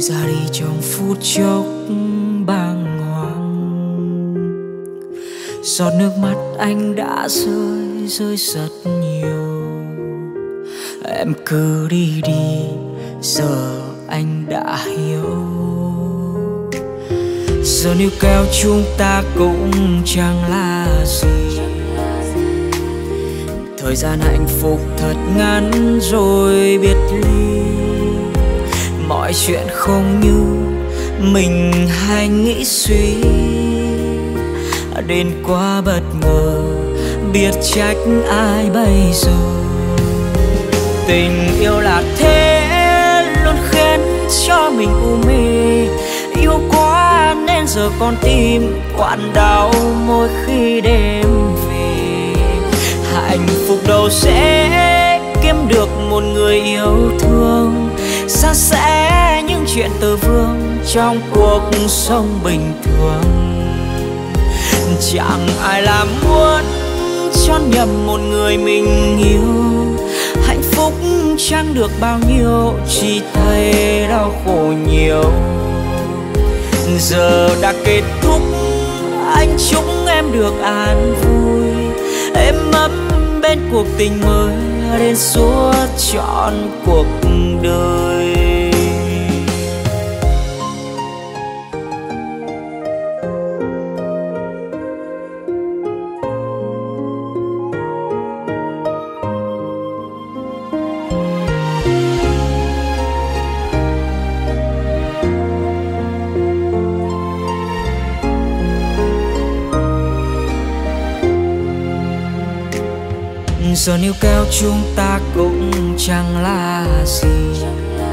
ra đi trong phút chốc bàng hoàng. Giọt nước mắt anh đã rơi rất nhiều. Em cứ đi đi, giờ anh đã hiểu. Giờ níu kéo chúng ta cũng chẳng là gì. Thời gian hạnh phúc thật ngắn rồi biệt ly. Mọi chuyện không như mình hay nghĩ suy. Đến quá bất ngờ, biết trách ai bây giờ. Tình yêu là thế, luôn khiến cho mình u mê. Yêu quá nên giờ con tim quặn đau mỗi khi đêm về. Hạnh phúc đâu sẽ kiếm được một người yêu thương. San sẻ những chuyện tơ vương trong cuộc sống bình thường. Chẳng ai làm muốn chọn nhầm một người mình yêu. Hạnh phúc chẳng được bao nhiêu, chỉ thấy đau khổ nhiều. Giờ đã kết thúc, anh chúc em được an vui. Êm ấm bên cuộc tình mới đến suốt trọn cuộc đời. Giờ níu kéo chúng ta cũng chẳng là gì.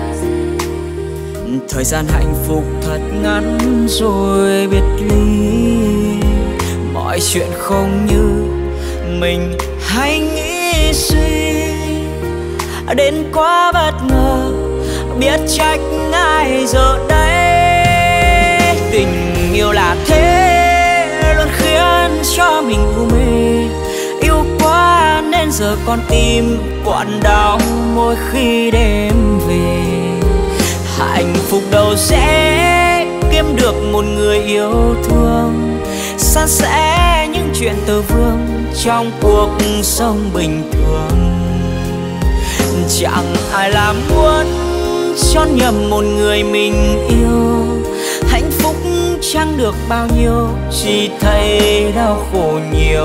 Thời gian hạnh phúc thật ngắn rồi biệt ly. Mọi chuyện không như mình hay nghĩ suy. Đến quá bất ngờ, biết trách ai giờ đây. Tình yêu là thế, luôn khiến cho mình u mê. Yêu quá nên giờ con tim quặn đau mỗi khi đêm về. Hạnh phúc đâu sẽ kiếm được một người yêu thương. San sẻ những chuyện tơ vương trong cuộc sống bình thường. Chẳng ai làm muốn chọn nhầm một người mình yêu. Hạnh phúc chẳng được bao nhiêu, chỉ thấy đau khổ nhiều.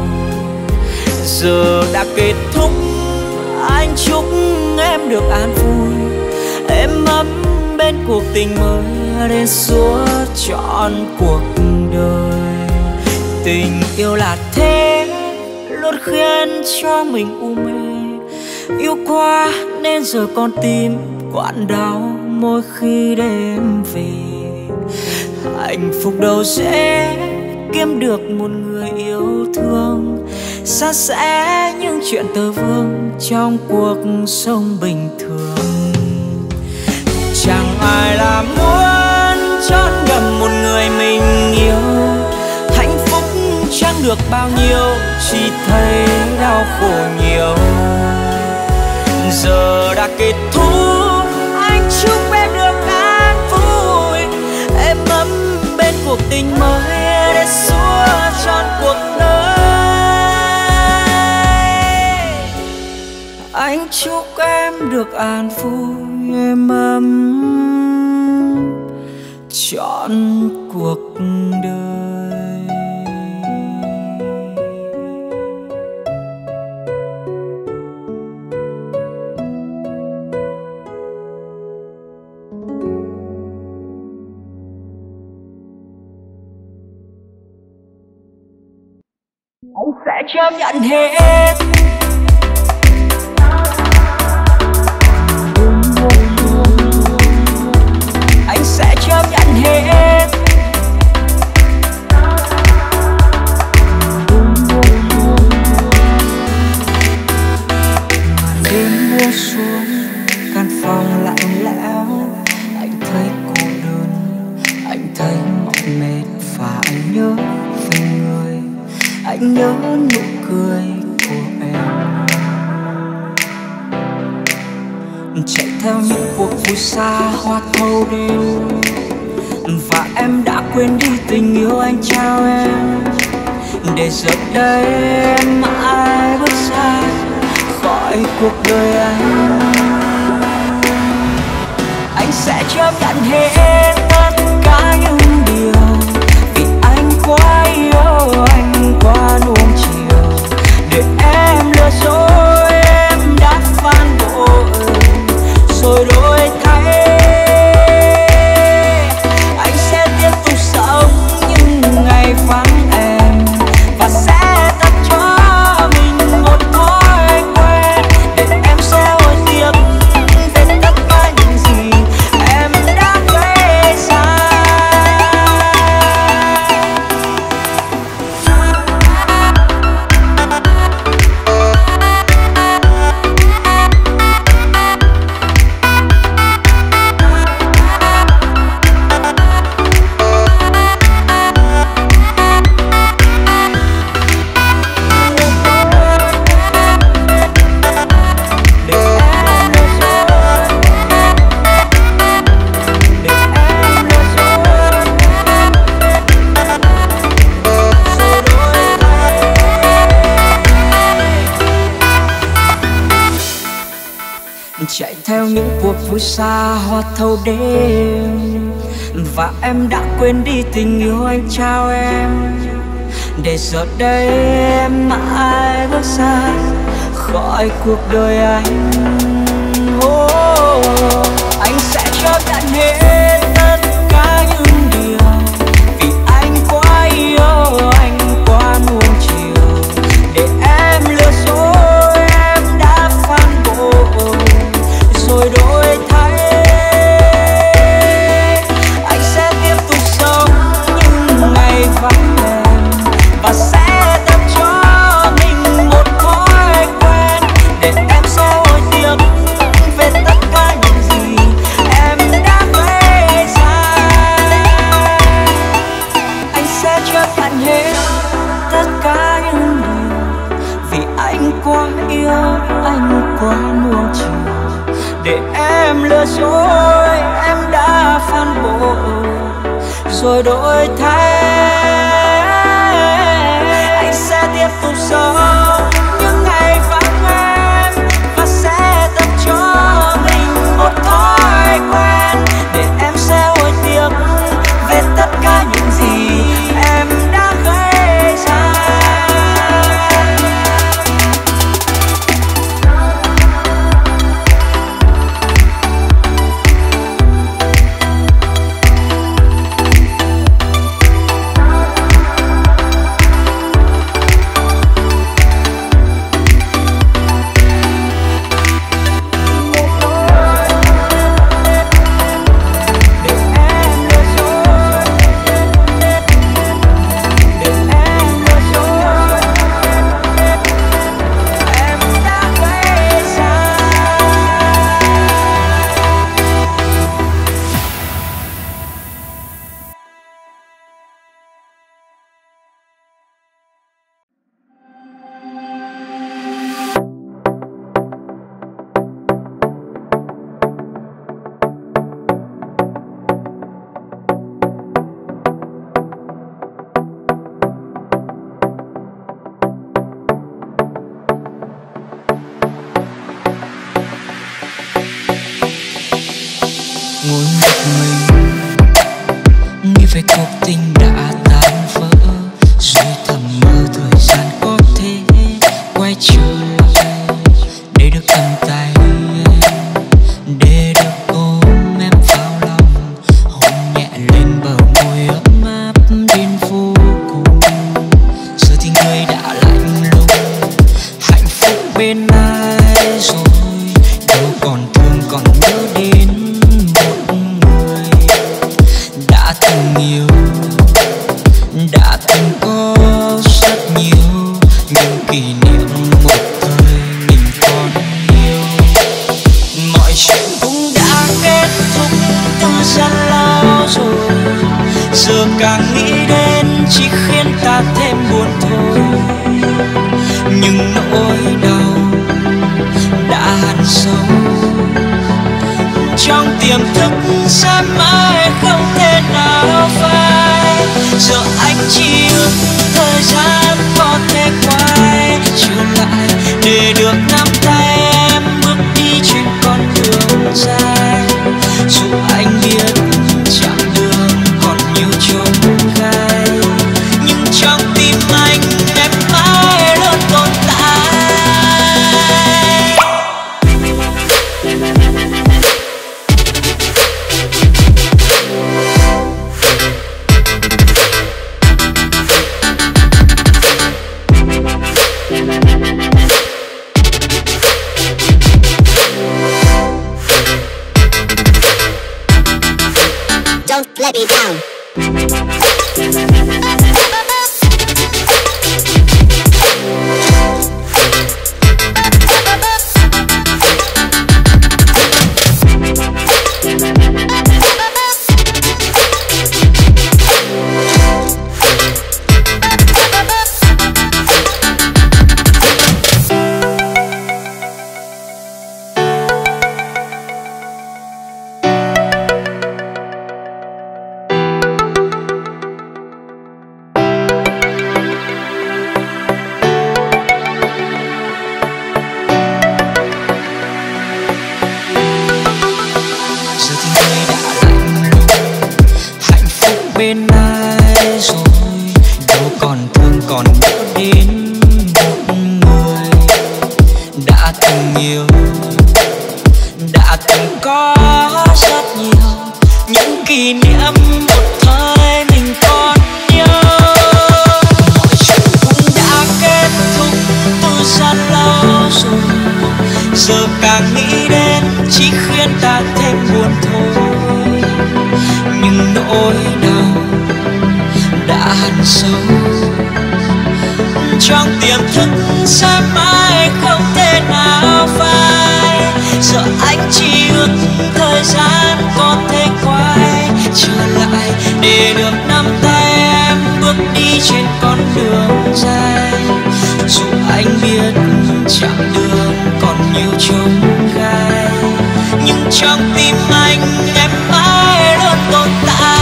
Giờ đã kết thúc, anh chúc em được an vui. Êm ấm bên cuộc tình mới đến suốt trọn cuộc đời. Tình yêu là thế, luôn khiến cho mình u mê. Yêu quá nên giờ con tim quặn đau mỗi khi đêm về. Hạnh phúc đâu sẽ kiếm được một người yêu thương. San sẻ những chuyện tơ vương trong cuộc sống bình thường. Chẳng ai làm muốn chọn nhầm một người mình yêu. Hạnh phúc chẳng được bao nhiêu, chỉ thấy đau khổ nhiều. Giờ đã kết thúc, anh chúc em được an vui. Êm ấm bên cuộc tình mới để suốt trọn cuộc đời. Anh chúc em được an vui, êm ấm trọn cuộc đời. Anh sẽ chấp nhận hết. Anh sẽ chấp nhận hết. Màn đêm buông xuống, căn phòng lạnh lẽo. Anh thấy cô đơn, anh thấy mỏi mệt và anh nhớ về người. Anh nhớ nụ cười của em. Chạy theo những cuộc vui xa hoa thâu đêm. Và em đã quên đi tình yêu anh trao em, để giờ đây em mãi bước xa khỏi cuộc đời anh. Anh sẽ chấp nhận hết tất cả những điều, vì anh quá yêu, anh quá nuông chiều. Để em lừa dối, em đã phản bội rồi đổi thay. Anh sẽ tiếp tục sống những ngày vắng em, và sẽ tập cho mình một thói quen, để em sẽ hối tiếc về tất cả những gì em đã gây ra. Chạy theo những cuộc vui xa hoa thâu đêm, và em đã quên đi tình yêu anh trao em, để giờ đây em mãi bước xa khỏi cuộc đời anh. Anh sẽ chấp nhận hết tất cả những điều, vì anh quá yêu, anh quá nuông chiều. Để em lừa dối, em đã phản bội rồi đổi thay. Anh sẽ tiếp tục sống những ngày vắng em, và sẽ tập cho mình một thói quen, để em sẽ hối tiếc về tất cả những gì em đã gây ra. Anh sẽ chấp nhận hết tất cả những điều, vì anh quá yêu, anh quá nuông chiều. Để em lừa dối, em đã phản bội rồi đổi thay. Anh sẽ tiếp tục sống những ngày vắng em, và sẽ tập cho mình một thói quen, để em sẽ hối tiếc về tất cả những gì em đã gây ra. Ngồi một mình nghĩ về cuộc tình đã tan vỡ, rồi thầm mơ thời gian có thể quay trở lại, để được cầm tay, để được ôm em vào lòng, hôn nhẹ lên bờ môi ấm áp đến vô cùng. Giờ thì người đã lạnh lùng, hạnh phúc bên ai rồi, đâu còn thương còn nhớ đến một người đã từng yêu, đã từng có rất nhiều những kỷ niệm một thời mình còn yêu. Mọi chuyện cũng đã kết thúc từ rất lâu rồi, giờ càng nghĩ đến chỉ khiến ta thêm buồn thôi. Nhưng nỗi đau đã hằn sâu tiềm thức sẽ mãi không thể nào phai. Giờ anh chỉ ước thời gian có thể quay trở lại để được nắm tay em bước đi trên con đường dài. Dù anh biết chặng đường còn nhiều chông gai, nhưng trong tim anh em mãi luôn tồn tại. Don't let me down. Bên ai rồi đâu còn thương còn nhớ đến một người đã từng yêu, đã từng có rất nhiều những kỷ niệm một thời mình còn nhớ. Mọi chuyện cũng đã kết thúc từ rất lâu rồi, giờ càng nghĩ đến chỉ khiến ta thêm buồn thôi. Nhưng nỗi đau đã hằn sâu trong tiềm thức sẽ mãi không thể nào phai. Giờ anh chỉ ước thời gian có thể quay trở lại để được nắm tay em bước đi trên con đường dài. Dù anh biết chặng đường còn nhiều chông gai, nhưng trong tim anh em mãi luôn tồn tại.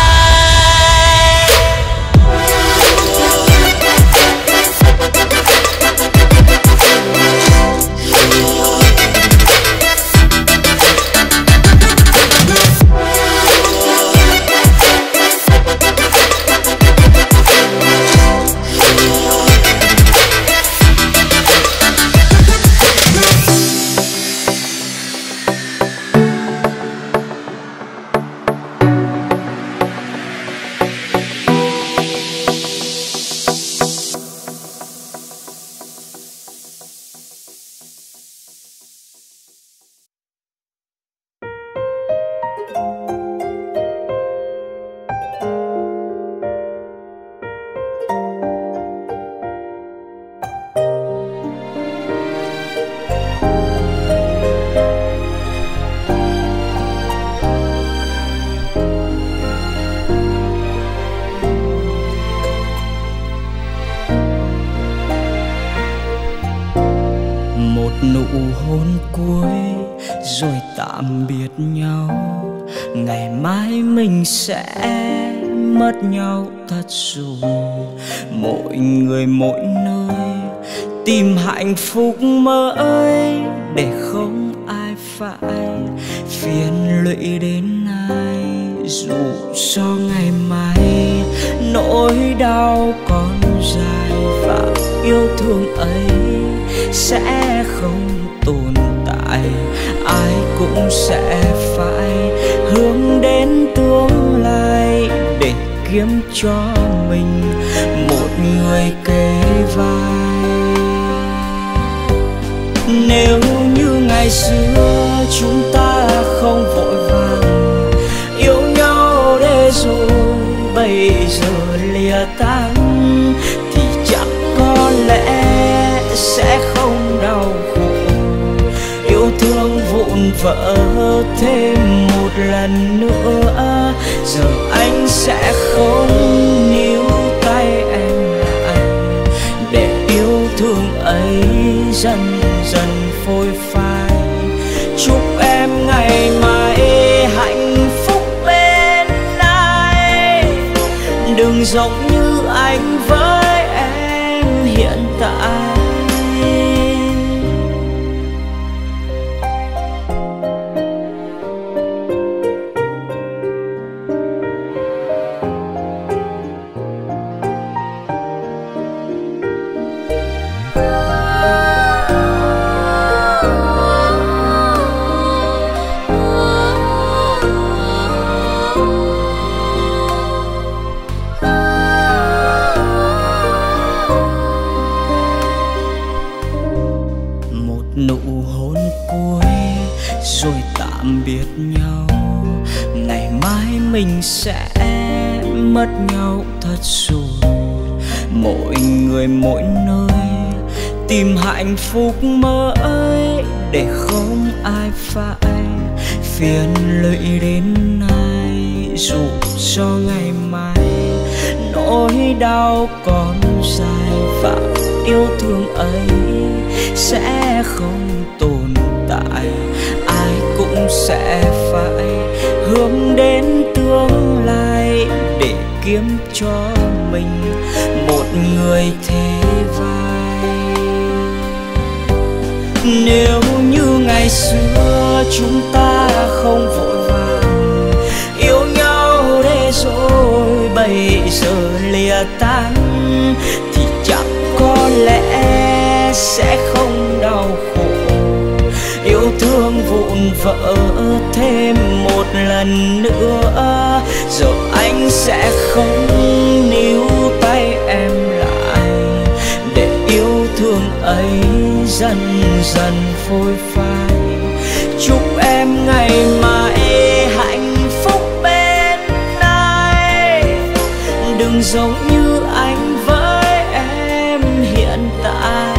Nụ hôn cuối rồi tạm biệt nhau, ngày mai mình sẽ mất nhau thật rồi. Mỗi người mỗi nơi tìm hạnh phúc mới, để không ai phải phiền lụy đến ai. Dù cho ngày mai nỗi đau còn dài và yêu thương ấy sẽ không tồn tại, ai cũng sẽ phải hướng đến tương lai để kiếm cho mình một người kề vai. Nếu như ngày xưa chúng ta không vội vàng yêu nhau để rồi bây giờ lìa tán, thì chắc có lẽ sẽ không đau khổ. Yêu thương vụn vỡ thêm một lần nữa, giờ anh sẽ không níu tay em lại, để yêu thương ấy dần dần phôi phai. Chúc em ngày mai đừng giống như anh với em hiện tại. Nụ hôn cuối rồi tạm biệt nhau, ngày mai mình sẽ mất nhau thật rồi. Mỗi người mỗi nơi tìm hạnh phúc mới, để không ai phải phiền lụy đến nay. Dù cho ngày mai nỗi đau còn dài và yêu thương ấy sẽ không tồn tại, ai cũng sẽ phải hướng đến tương lai để kiếm cho mình một người thế vai. Nếu như ngày xưa chúng ta không vội vàng yêu nhau để rồi bây giờ lìa tan, thì chắc có lẽ sẽ không đau khổ. Yêu thương vụn vỡ thêm một lần nữa, rồi anh sẽ không níu tay em lại, để yêu thương ấy dần dần phôi phai. Chúc em ngày mai hạnh phúc bên ai, đừng giống như anh với em hiện tại.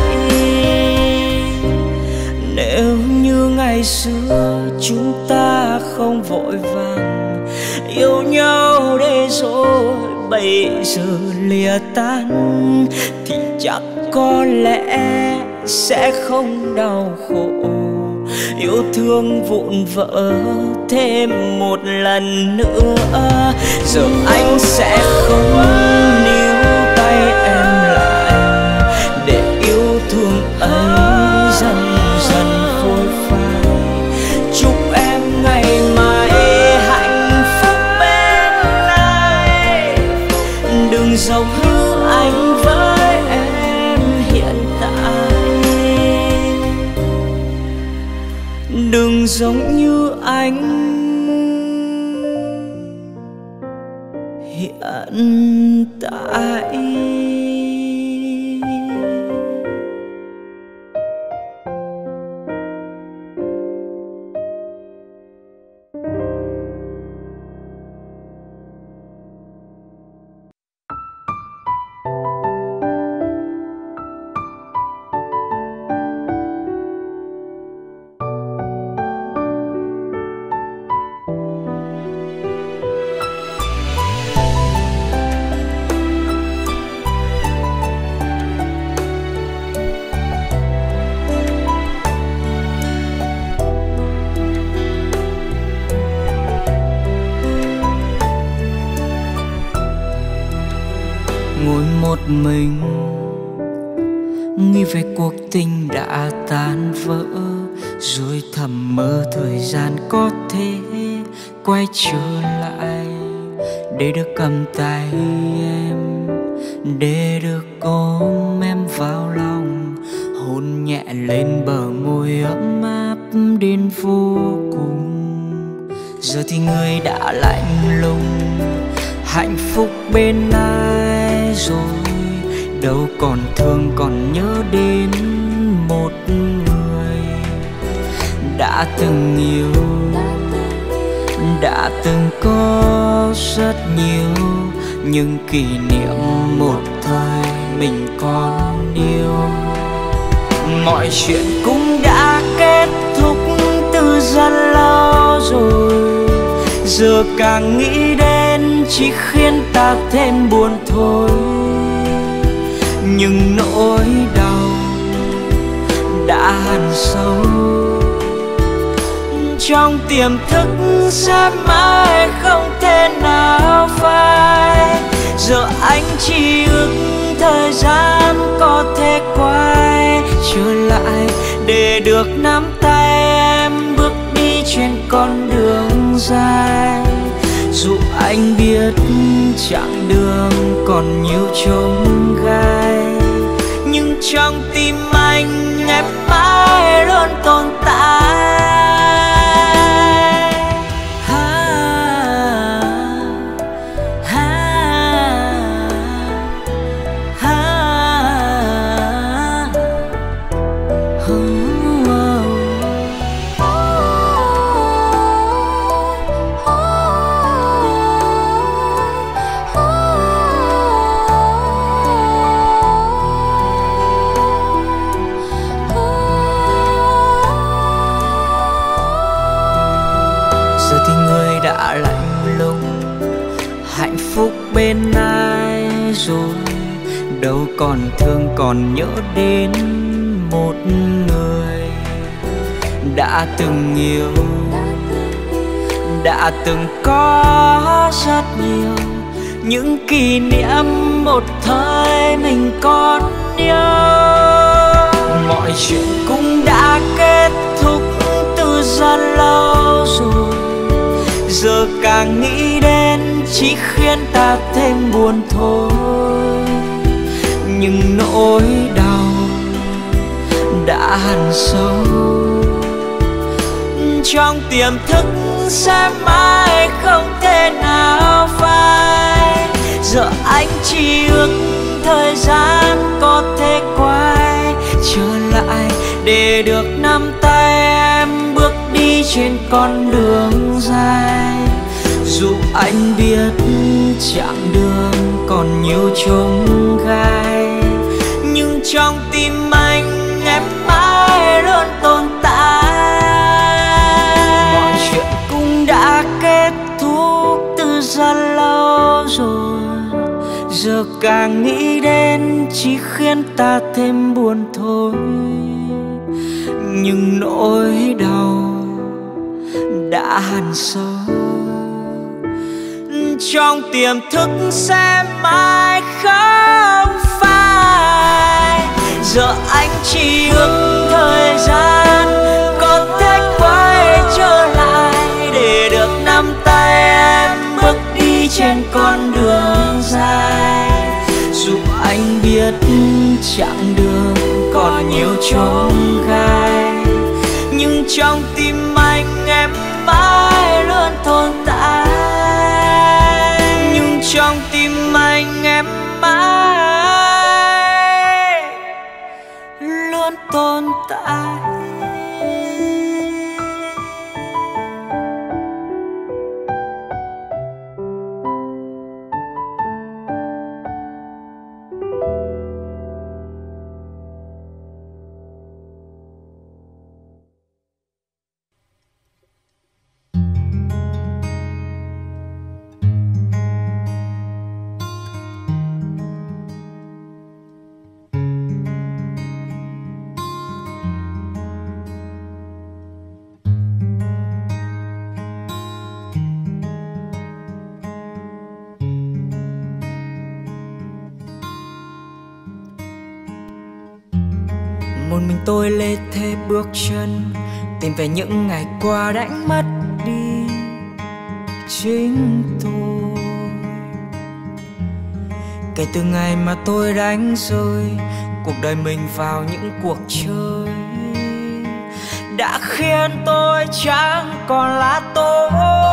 Nếu như ngày xưa chúng ta không vội vàng yêu nhau để rồi bây giờ lìa tan, thì chắc có lẽ sẽ không đau khổ. Yêu thương vụn vỡ thêm một lần nữa, giờ anh sẽ không níu tay em lại, để yêu thương ấy dần dần phôi phai. Chúc em ngày mai hạnh phúc bên ai, đừng giống như anh với em hiện tại, đừng giống như anh hiện tại. Ngồi một mình nghĩ về cuộc tình đã tan vỡ, rồi thầm mơ thời gian có thể quay trở lại, để được cầm tay em, để được ôm em vào lòng, hôn nhẹ lên bờ môi ấm áp đến vô cùng. Giờ thì người đã lạnh lùng, hạnh phúc bên ai rồi, đâu còn thương còn nhớ đến một người đã từng yêu, đã từng có rất nhiều nhưng kỷ niệm một thời mình còn yêu. Mọi chuyện cũng đã kết thúc từ rất lâu rồi, giờ càng nghĩ đến chỉ khiến ta thêm buồn thôi. Nhưng nỗi đau đã hằn sâu trong tiềm thức, sẽ mãi không thể nào phai. Giờ được nắm tay em bước đi trên con đường dài. Dù anh biết chặng đường còn nhiều chông gai, nhưng trong tim anh em mãi luôn tồn tại. Bên ai rồi đâu còn thương còn nhớ đến một người đã từng yêu, đã từng có rất nhiều những kỷ niệm một thời mình còn nhớ. Mọi chuyện cũng đã kết thúc từ rất lâu rồi, giờ càng nghĩ đến chỉ khiến ta thêm buồn thôi. Nhưng nỗi đau đã hằn sâu trong tiềm thức sẽ mãi không thể nào phai. Giờ anh chỉ ước thời gian có thể quay trở lại để được nắm tay em bước đi trên con đường dài. Dù anh biết chặng đường còn nhiều chông gai, nhưng trong tim anh em mãi luôn tồn tại. Mọi chuyện cũng đã kết thúc từ rất lâu rồi, giờ càng nghĩ đến chỉ khiến ta thêm buồn thôi. Nhưng nỗi đau đã hằn sâu trong tiềm thức sẽ mãi không phai. Giờ anh chỉ ước thời gian có thể quay trở lại để được nắm tay em bước đi trên con đường dài. Dù anh biết chặng đường còn nhiều chông gai, nhưng trong tim anh em mãi luôn tồn tại. Trong tim anh em mãi luôn tồn tại. Một mình tôi lê thê bước chân tìm về những ngày qua đánh mất đi chính tôi. Kể từ ngày mà tôi đánh rơi cuộc đời mình vào những cuộc chơi, đã khiến tôi chẳng còn là tôi.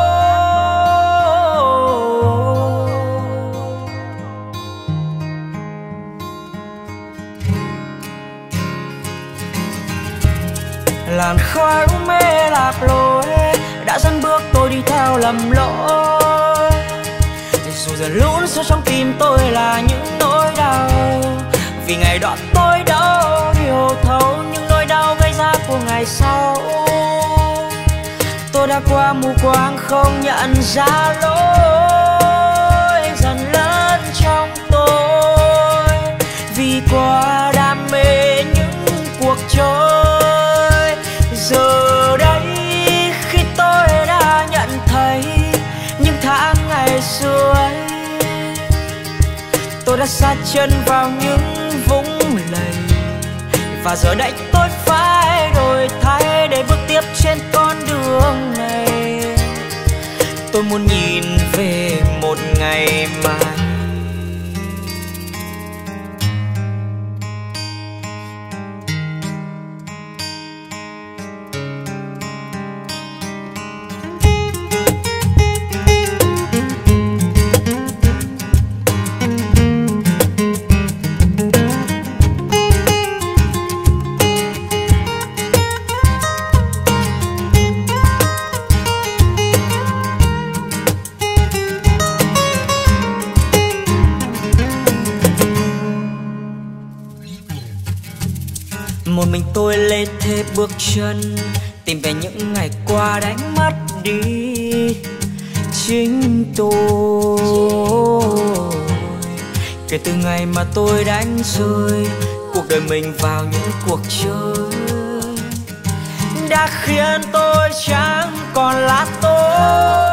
Làn khói u mê lạp lối đã dẫn bước tôi đi theo lầm lỗi. Dù dần lún sâu trong tim tôi là những nỗi đau, vì ngày đó tôi đâu hiểu thấu những nỗi đau gây ra của ngày sau. Tôi đã qua mù quáng không nhận ra lỗi dần lớn trong tôi, vì quá đam mê những cuộc chơi. Giờ đây khi tôi đã nhận thấy những tháng ngày xưa ấy, tôi đã sát chân vào những vũng lầy, và giờ đây tôi phải đổi thay. tiếp trên con đường này. Tôi muốn nhìn về một ngày mai. Một mình tôi lê thê bước chân, tìm về những ngày qua đánh mất đi chính tôi. Kể từ ngày mà tôi đánh rơi cuộc đời mình vào những cuộc chơi, đã khiến tôi chẳng còn là tôi.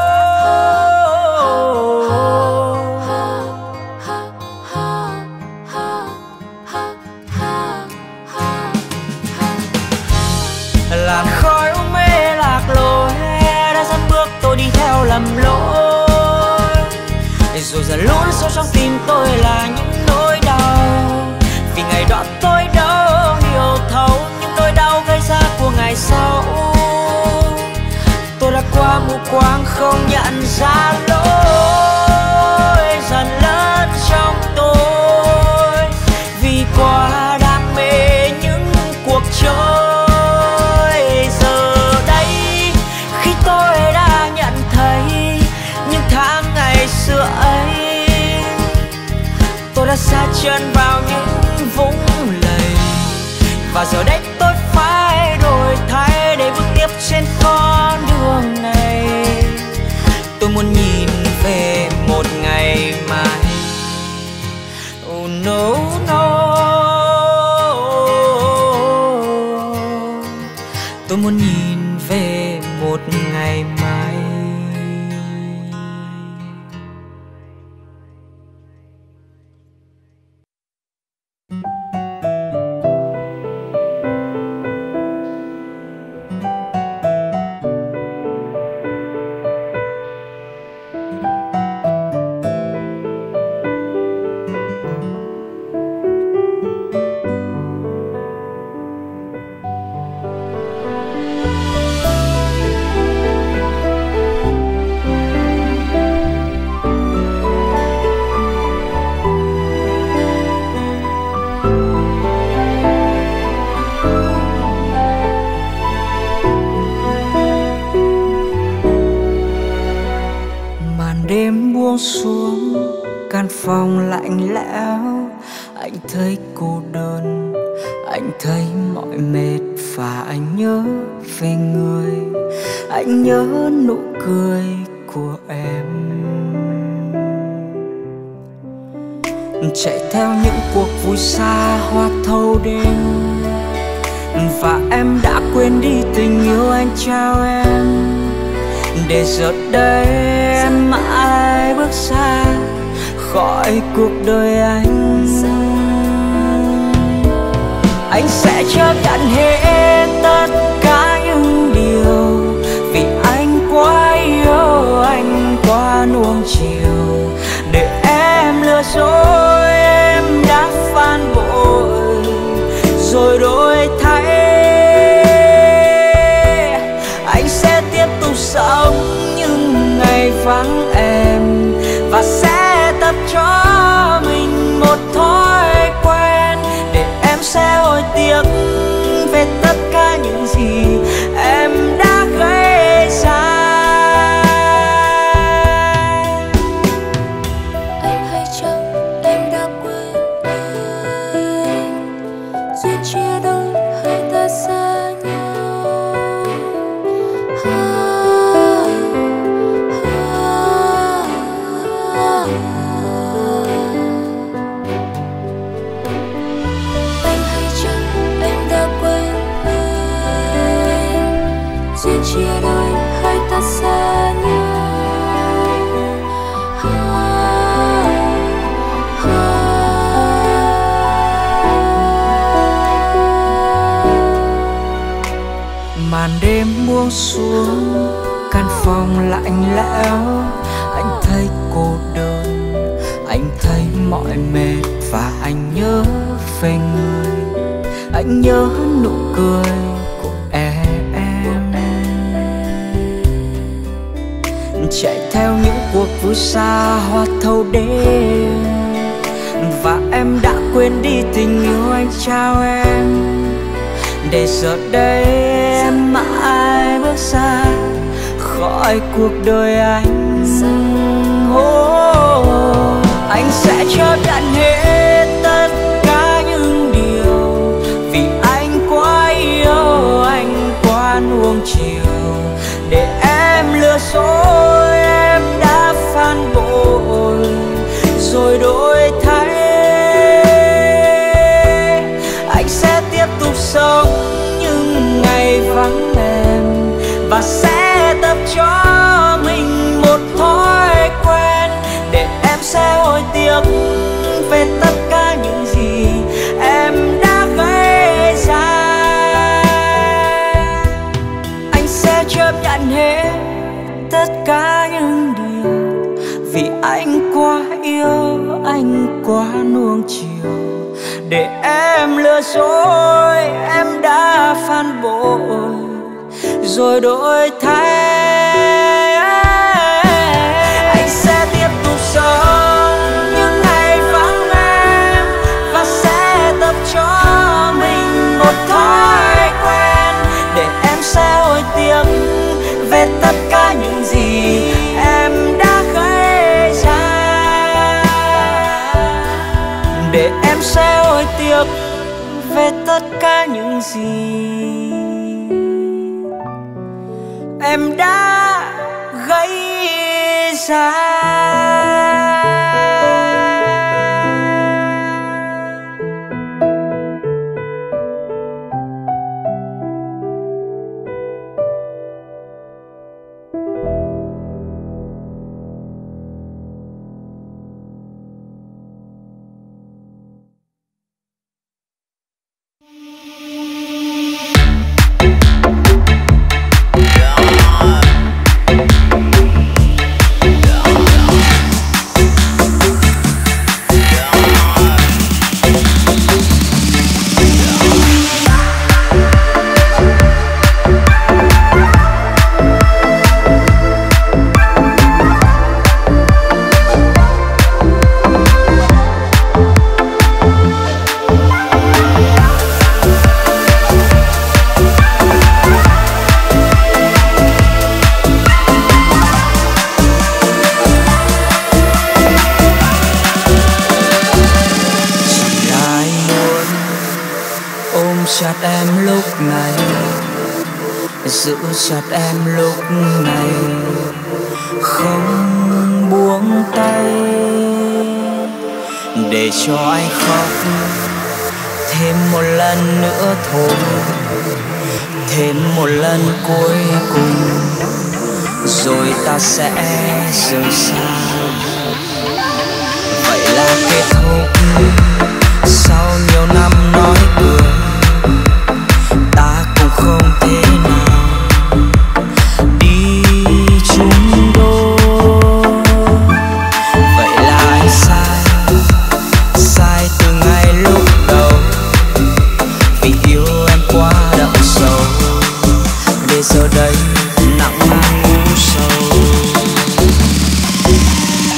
Làn khói u mê lạc lối đã dẫn bước tôi đi theo lầm lối, rồi dần luôn sâu trong tim tôi là những nỗi đau. Vì ngày đó tôi đâu hiểu thấu những nỗi đau gây ra của ngày sau. Tôi đã quá mù quáng không nhận ra lỗi dần lớn trong tôi, vì quá đam mê những cuộc chơi. Xưa ấy tôi đã sa chân vào những vũng lầy, và giờ đây tôi phải đổi thay để bước tiếp trên con đường này. Tôi muốn nhìn về một ngày mai. Oh no no, tôi muốn nhìn về một ngày mai. Xuống căn phòng lạnh lẽo, anh thấy cô đơn, anh thấy mỏi mệt và anh nhớ về người, anh nhớ nụ cười của em. Chạy theo những cuộc vui xa hoa thâu đêm, và em đã quên đi tình yêu anh trao em. Để giờ đây em mãi bước xa khỏi cuộc đời anh. Anh sẽ chấp nhận hết tất cả những điều, vì anh quá yêu, anh quá nuông chiều. Để em lừa dối, em đã phản bội rồi đổi thay. Anh sẽ tiếp tục sống những ngày vắng em, và sẽ tập cho mình một thói quen, để em sẽ hối tiếc về tất cả những gì em đã gây ra. Anh hay chăng em đã quên anh, duyên chia đôi hai ta xa nhau. đêm buông xuống, căn phòng lạnh lẽo, anh thấy cô đơn, anh thấy mỏi mệt và anh nhớ về người, anh nhớ nụ cười của em. Chạy theo những cuộc vui xa hoa thâu đêm, và em đã quên đi tình yêu anh trao em, để giờ đây em mãi bước xa khỏi cuộc đời anh. Anh sẽ chấp nhận hết tất cả những điều, vì anh quá yêu, anh quá nuông chiều, để em lừa dối, em đã phản bội rồi đổi thay. Anh sẽ tiếp tục sống những ngày vắng em, và sẽ tập cho mình một thói quen, để em sẽ hối tiếc về tất cả những gì em đã gây ra. Anh sẽ chấp nhận hết tất cả những điều, vì anh quá yêu, anh quá nuông chiều, để em lừa dối, em đã phản bội rồi đổi thay. Anh sẽ tiếp tục sống những ngày vắng em, và sẽ tập cho mình một thói quen, để em sẽ hối tiếc về tất cả những gì em đã gây ra, để em sẽ hối tiếc về tất cả những gì em đã gây ra. Chặt em lúc này, giữ chặt em lúc này, không buông tay, để cho anh khóc thêm một lần nữa thôi, thêm một lần cuối cùng, rồi ta sẽ rời xa. Vậy là kết thúc sau nhiều năm nói cười, ta cũng không thể nào đi chung đôi. Vậy là anh sai từ ngay lúc đầu, vì yêu em quá đậm sâu, để giờ đây nặng mang u sầu.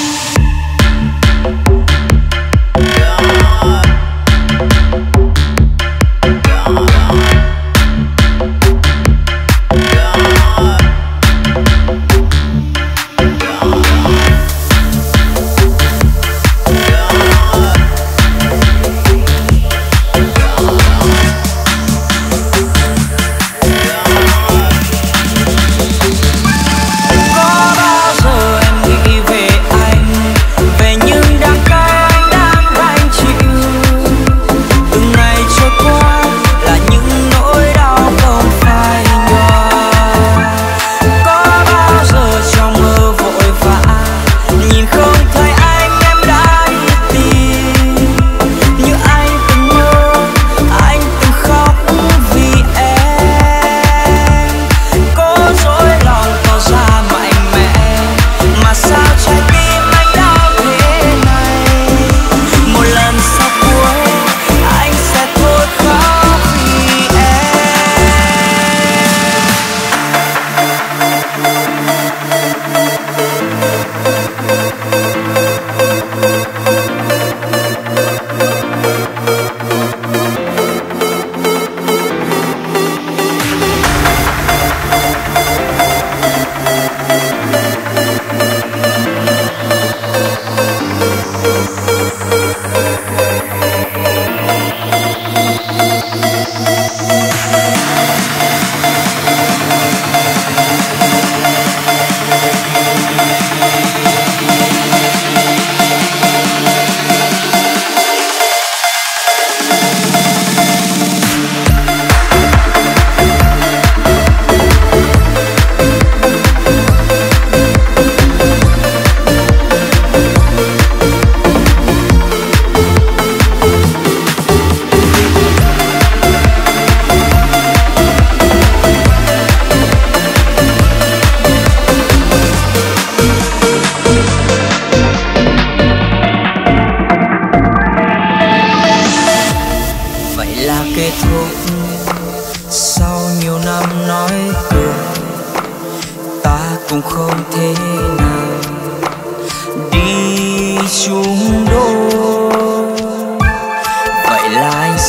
chung đôi. Vậy là anh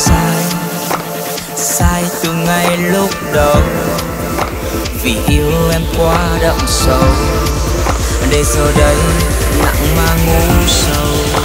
sai từ ngay lúc đầu, vì yêu em quá đậm sâu, để giờ đây nặng mà ngủ sâu.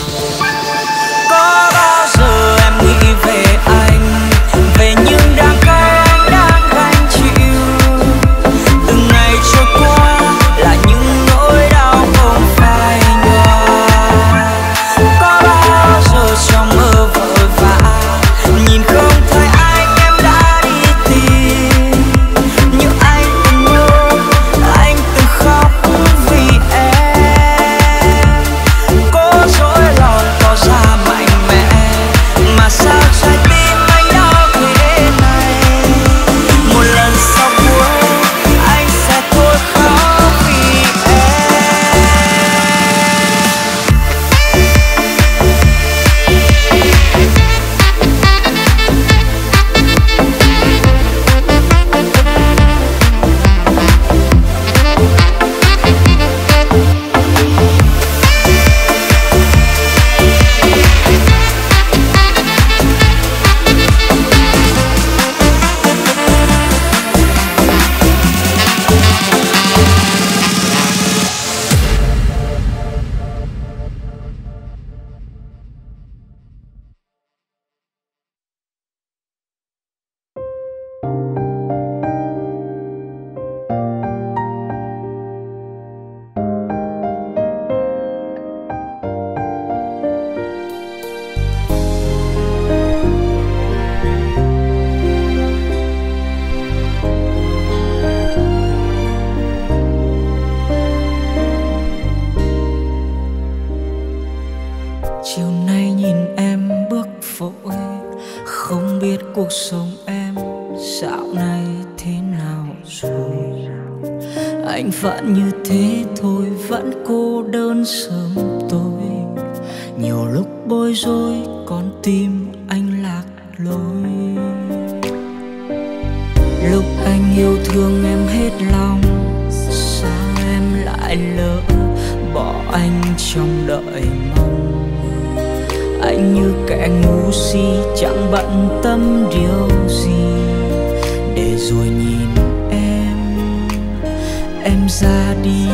Có bao giờ em nghĩ về anh, về những đắng cay anh đang gánh chịu? Từng ngày trôi qua là những nỗi đau không phai nhòa. Có bao giờ trong mơ vội vã nhìn không thấy anh, em đã đi tìm. Như anh từng nhớ, anh từng khóc vì em. Cố dối lòng tỏ ra mạnh mẽ, mà sao trái tim anh đau thế này. Một lần sau cuối anh sẽ thôi khóc vì em. Chiều nay nhìn em bước vội, không biết cuộc sống em dạo này thế nào rồi. Anh vẫn như thế thôi, vẫn cô đơn sớm tối. Nhiều lúc bối rối, con tim anh lạc lối. Lúc anh yêu thương em hết lòng, sao em lại lỡ bỏ anh trong đợi mong. Anh như kẻ ngu si chẳng bận tâm điều gì, để rồi nhìn em ra đi.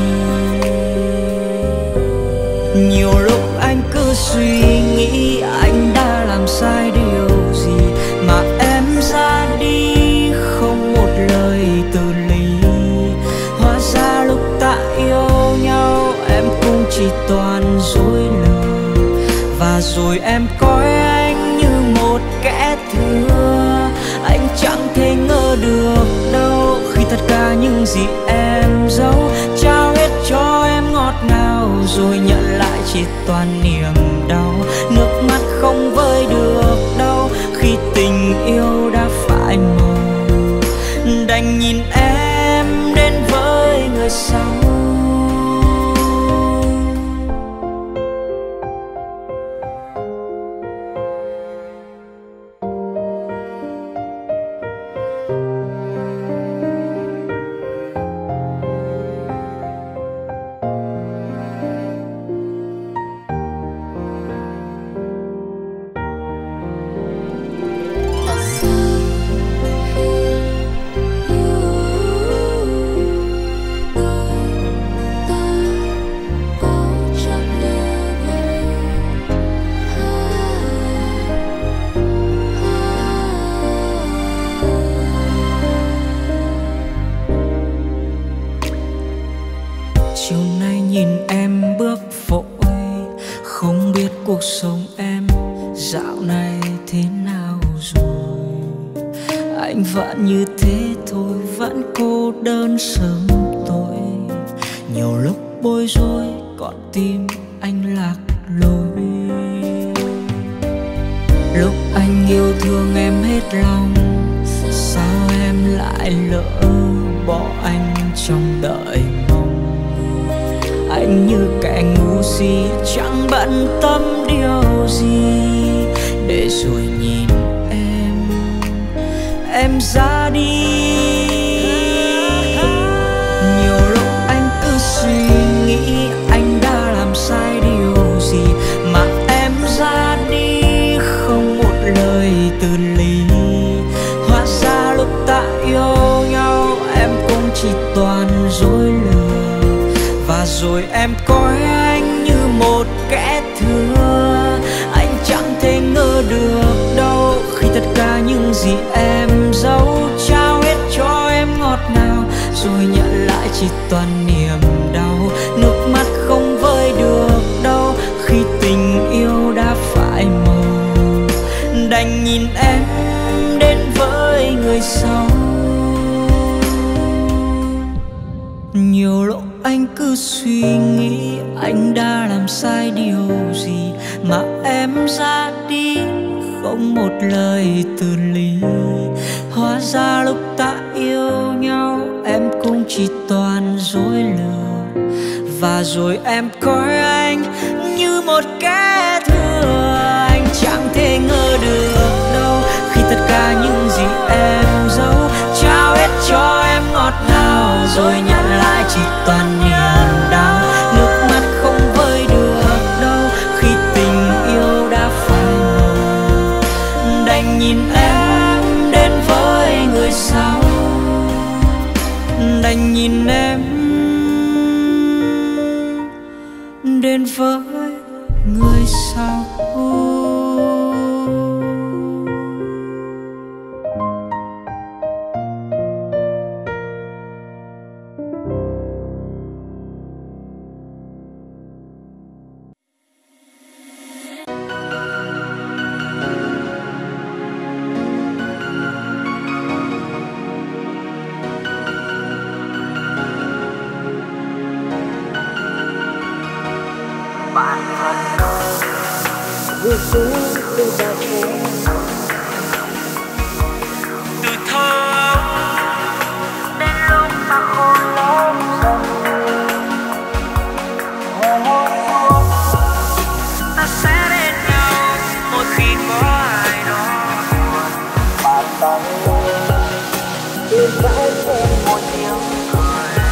Nhiều lúc anh cứ suy nghĩ anh đã làm sai điều gì mà em ra đi không một lời từ ly. Hóa ra lúc ta yêu nhau em cũng chỉ toàn dối lừa, và rồi em coi anh như một kẻ thừa. Anh chẳng thể ngờ được đâu khi tất cả những gì em giấu trao hết cho em ngọt ngào, rồi nhận lại chỉ toàn niềm đau. Nước mắt không vơi được đâu khi tình yêu đã phai màu. Đành nhìn em đến với người sau. Chiều nay nhìn em bước vội, không biết cuộc sống em dạo này thế nào rồi. Anh vẫn như thế thôi, vẫn cô đơn sớm tối. Nhiều lúc bối rối, con tim anh lạc lối. Lúc anh yêu thương em hết lòng, sao em lại lỡ bỏ anh trong đợi mong. Anh như kẻ ngu si chẳng bận tâm điều gì, để rồi nhìn em ra đi. Nhiều lúc anh cứ suy nghĩ anh đã làm sai điều một kẻ thua. Anh chẳng thể ngờ được đâu khi tất cả những gì em giấu trao hết cho em ngọt ngào, rồi nhận lại chỉ toàn niềm đau. Nước mắt không vơi được đâu khi tình yêu đã phai màu, đành nhìn em đến với người sau. Nhiều lúc anh cứ suy nghĩ anh đã làm sai điều gì mà em ra đi không một lời từ ly. Hóa ra lúc ta yêu nhau em cũng chỉ toàn dối lừa, và rồi em coi anh như một kẻ thua. Anh chẳng thể ngờ được đâu khi tất cả những gì em giấu trao hết cho em ngọt ngào, rồi nhận lại chỉ toàn niềm đau. Nước mắt không vơi được đâu khi tình yêu đã phai màu, đành nhìn em đến với người sau, đành nhìn em đến với người sau. Từ thơ đến lúc ta khôn lớn dần, ta sẽ bên nhau mỗi khi có ai đó bàn tay lên vẽ trên một tiếng cười.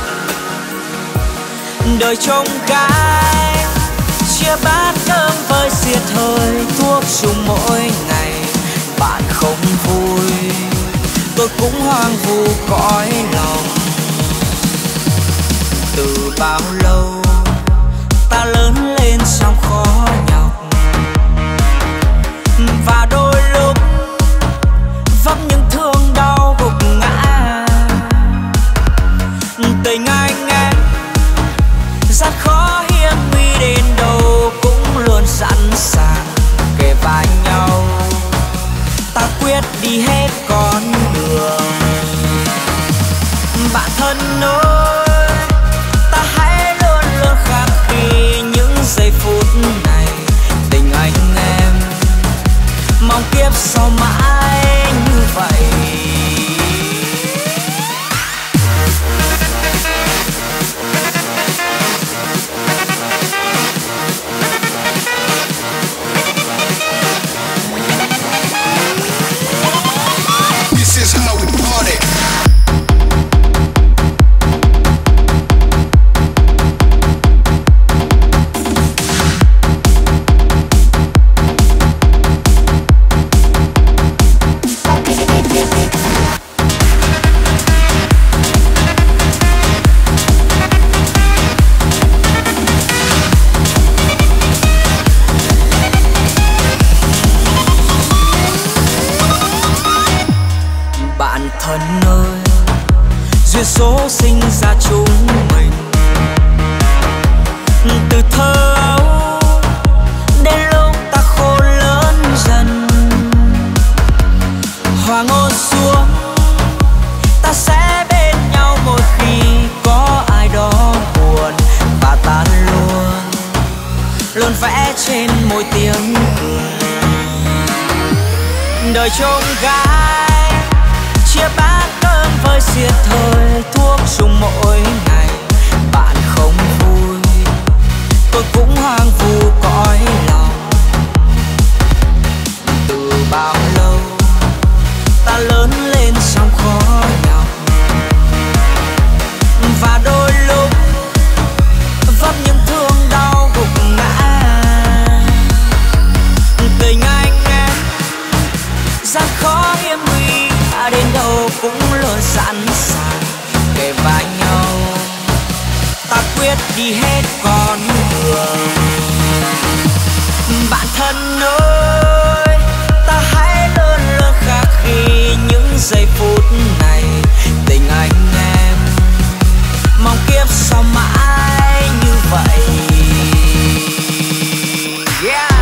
Đời trông cái chia bát cơm với xiết hơi thuốc dùng mỗi ngày, bạn không vui tôi cũng hoang vu cõi lòng. Từ bao lâu ta lớn lên trong khó nhọc, và đôi lúc vấp những thương đau gục ngã. Tình anh em rất khó hiểm nguy đến đâu cũng luôn sẵn sàng kề vai nhau. Ta quyết đi hết con đường. Bạn thân ơi, ta hãy luôn luôn khắc ghi những giây phút này. Tình anh em mong kiếp sau mãi như vậy. Thân ơi, duyên số sinh ra chúng mình. Từ thơ ấu đến lúc ta khôn lớn dần, hoàng hôn xuống ta sẽ bên nhau mỗi khi có ai đó buồn, và ta luôn luôn vẽ trên môi tiếng cười. Đời trông gái chia bát cơm với xiết hơi thuốc dùng mỗi ngày, bạn không vui tôi cũng hoang vu cõi lòng. Từ bao lâu ta lớn lên trong khó nhọc, và đôi lúc vấp những thương đau gục ngã. Tình anh em gian khó hiểm nguy đến đâu cũng luôn sẵn sàng kề vai nhau. Ta quyết đi hết con đường. thân ơi, ta hãy lớn lớn khác khi những giây phút này. Tình anh em mong kiếp sau mãi như vậy. Yeah.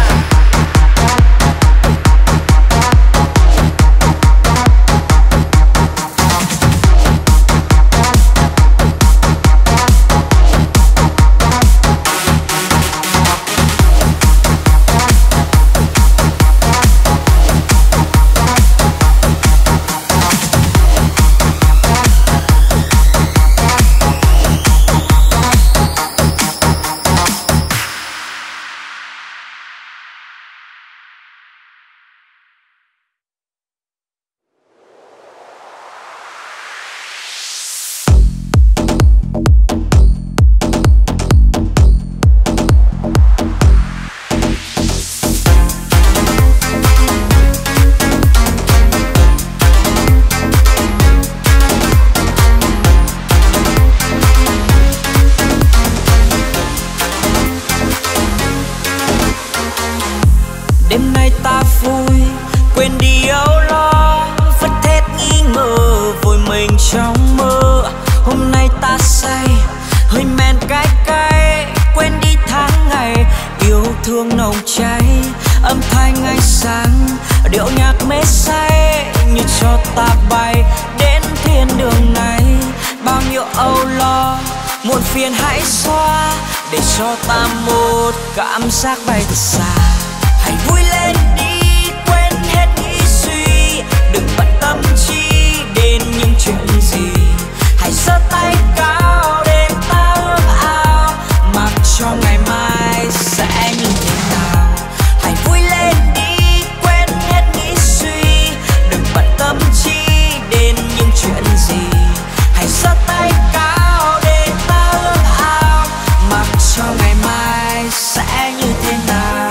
Đêm nay ta vui quên đi âu lo, vứt hết nghi ngờ vùi mình trong mơ. Hôm nay ta say hơi men cay cay, quên đi tháng ngày yêu thương nồng cháy. Âm thanh ánh sáng điệu nhạc mê say như cho ta bay đến thiên đường này. Bao nhiêu âu lo muộn phiền hãy xóa, để cho ta một cảm giác bay thật xa. Hãy vui lên đi, quên hết nghĩ suy, đừng bận tâm chi đến những chuyện gì. Hãy giơ tay cao để ta ước ao, mặc cho ngày mai sẽ như thế nào. Hãy vui lên đi, quên hết nghĩ suy, đừng bận tâm chi đến những chuyện gì. Hãy giơ tay cao để ta ước ao, mặc cho ngày mai sẽ như thế nào.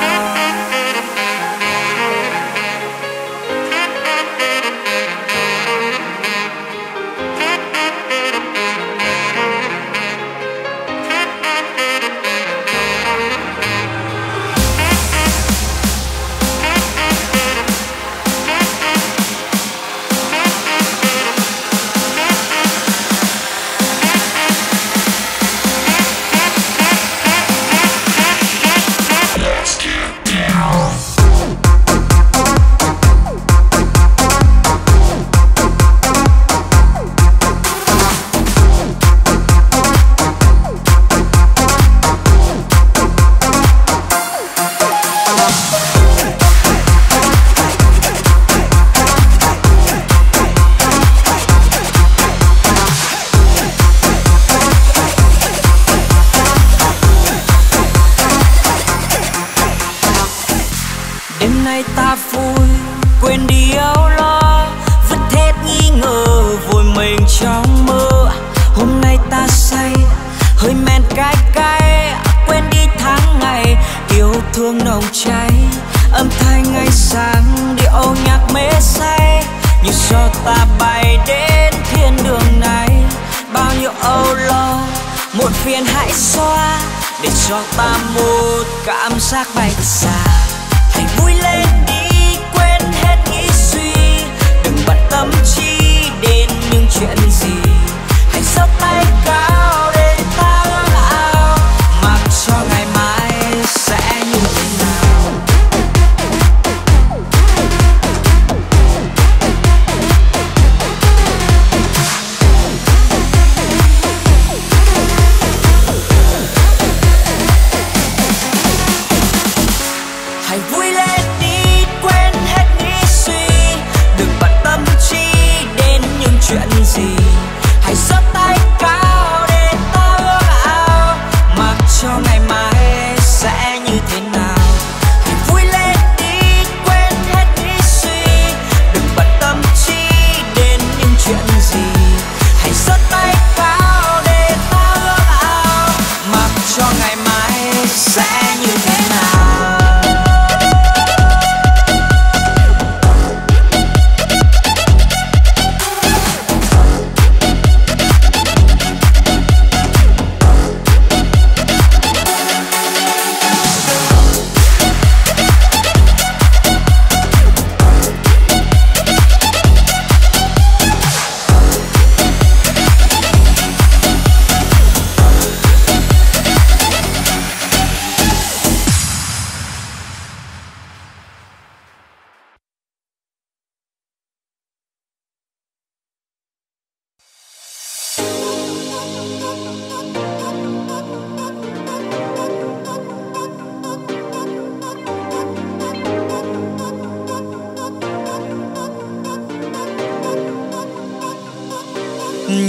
Đêm nay ta vui quên đi âu lo, vứt hết nghi ngờ vùi mình trong mơ. Hôm nay ta say hơi men cay cay, quên đi tháng ngày yêu thương nồng cháy. Âm thanh ánh sáng điệu nhạc mê say như cho ta bay đến thiên đường này. Bao nhiêu âu lo muộn phiền hãy xóa, để cho ta một cảm giác bay thật xa. Hãy vui lên đi, quên hết nghĩ suy, đừng bận tâm chi đến những chuyện gì. Hãy giơ tay cao để ta ước ao, mặc cho ngày mai sẽ như thế nào.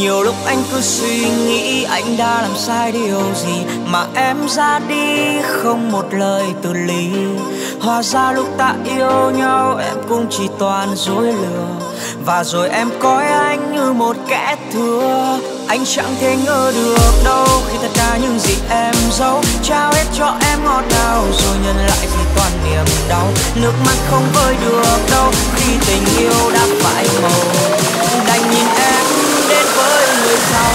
Nhiều lúc anh cứ suy nghĩ anh đã làm sai điều gì mà em ra đi không một lời từ ly. Hóa ra lúc ta yêu nhau em cũng chỉ toàn dối lừa, và rồi em coi anh như một kẻ thua. Anh chẳng thể ngờ được đâu khi tất cả những gì em giấu trao hết cho em ngọt ngào, rồi nhận lại thì toàn niềm đau. Nước mắt không vơi được đâu khi tình yêu đã phai màu, đành nhìn em đến với người sau.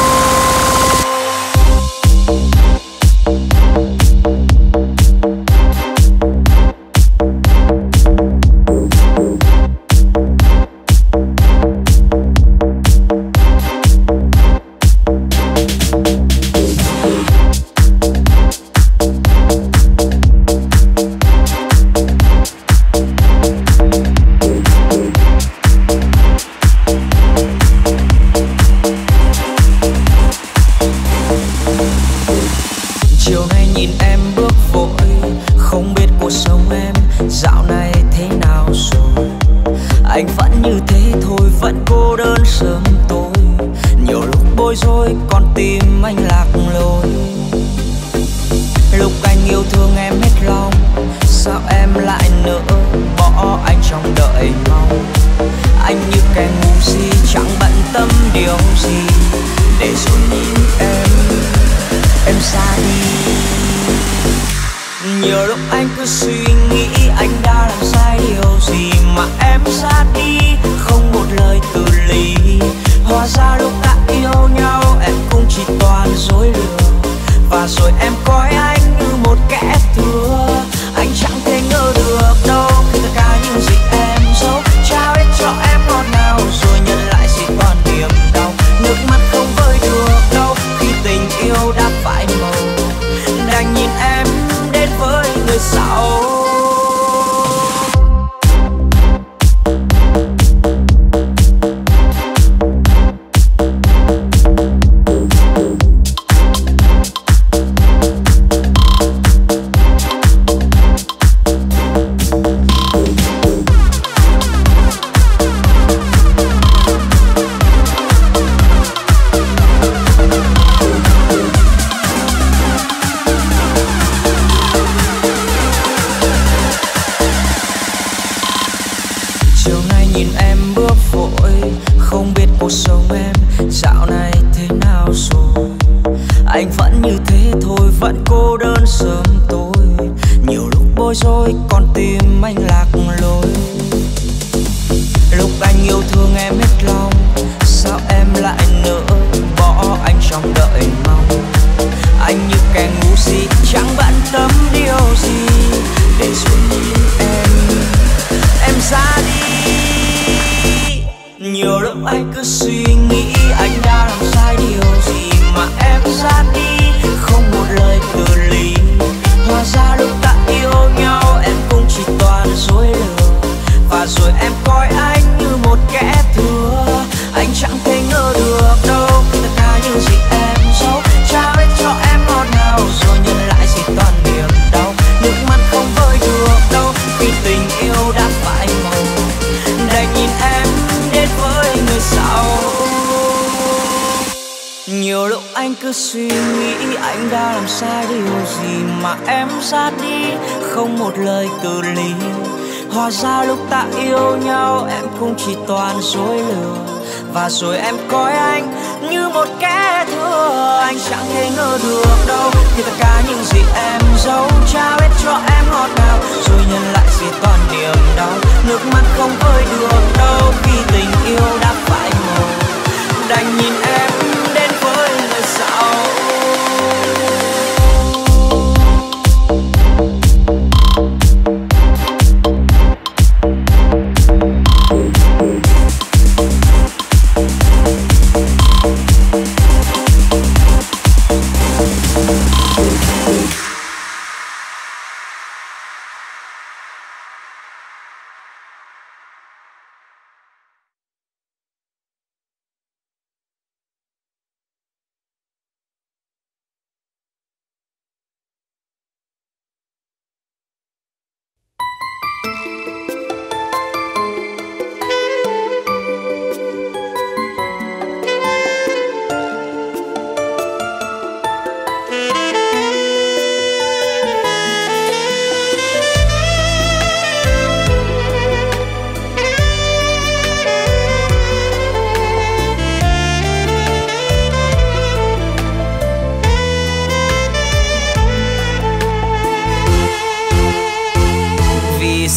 Hóa ra lúc ta yêu nhau em cũng chỉ toàn dối lừa, và rồi em coi anh như một kẻ thua. Anh chẳng thể ngờ được đâu khi tất cả những gì em giấu trao hết cho em ngọt ngào, rồi nhận lại chỉ toàn niềm đau. Nước mắt không vơi được đâu khi tình yêu đã phai màu, đành nhìn em đến với người sau.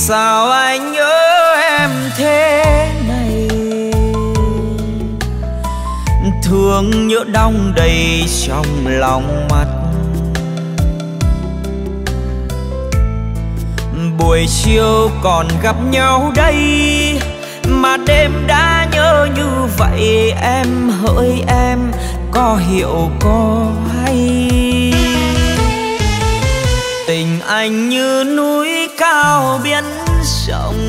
sao anh nhớ em thế này, thương nhớ đong đầy trong lòng mắt. Buổi chiều còn gặp nhau đây mà đêm đã nhớ như vậy. Em hỡi em có hiểu có hay, tình anh như núi cao biển rộng,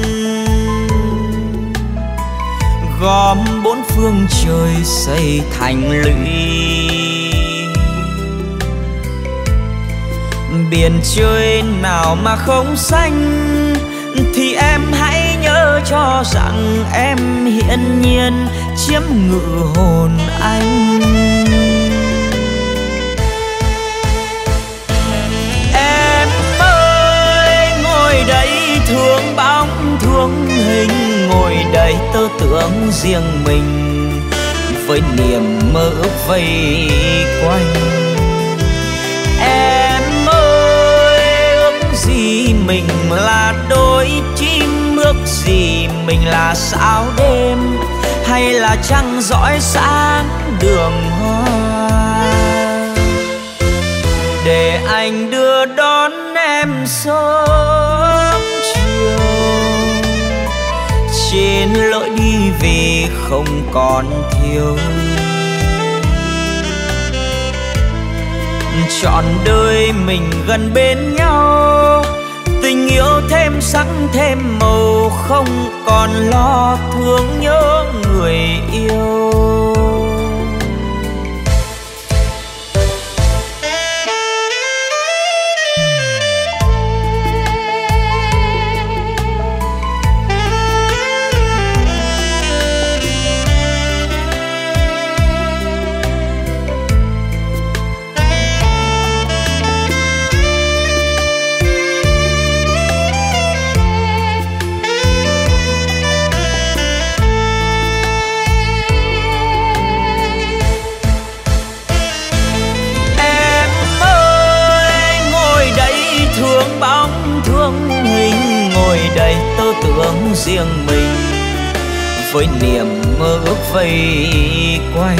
gom bốn phương trời xây thành lũy. Biển trời nào mà không xanh thì em hãy nhớ cho rằng em hiển nhiên chiếm ngự hồn anh. Em ơi ngồi đây thương bóng thương hình, ngồi đây tơ tưởng riêng mình với niềm mơ ước vây quanh. Em gì mình là đôi chim, ước gì mình là sao đêm, hay là trăng rọi sáng đường hoa. Để anh đưa đón em sớm chiều, trên lối đi vì không còn thiếu. Trọn đời mình gần bên nhau, tình yêu thêm sắc thêm màu, không còn lo thương nhớ người yêu. Tưởng riêng mình với niềm mơ ước vây quanh.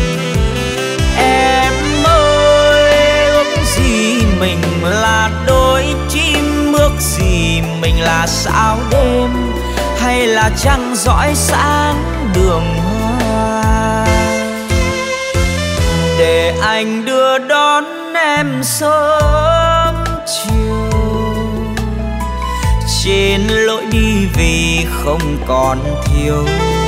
Em ơi ước gì mình là đôi chim, ước gì mình là sao đêm, hay là trăng rọi sáng đường hoa. Để anh đưa đón em sớm chiều, trên lối đi vì không còn thiếu.